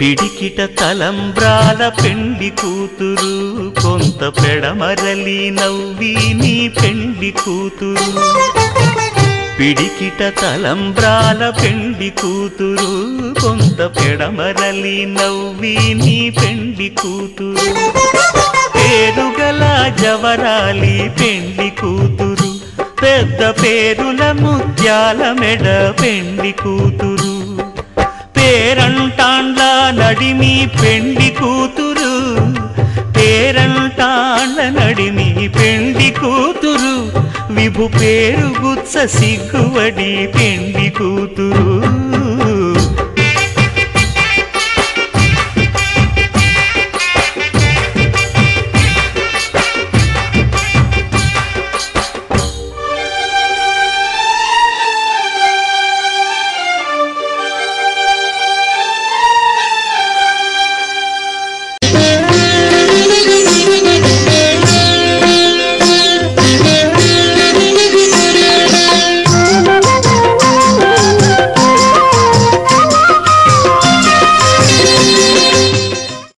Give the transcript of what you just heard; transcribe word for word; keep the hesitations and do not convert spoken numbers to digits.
పిడికిట తలంబ్రాల పెండి కూతురు కొంత పెడమరలి నవ్వి నీ పెండి కూతురు పిడికిట తలంబ్రాల పెండి కూతురు కొంత పెడమరలి నవ్వి నీ పెండి కూతురు పేరుగల జవరాలి పెండి కూతురు పెద్ద పేరుల ముత్యాల మెడ పెండి కూతురు పేరంటాండ్ల నడిమి పెండి కూతురు పేరంటాండ్ల నడిమి పెండి కూతురు విభు పేరు గుత్స సిగ్గువడి పెండి కూతురు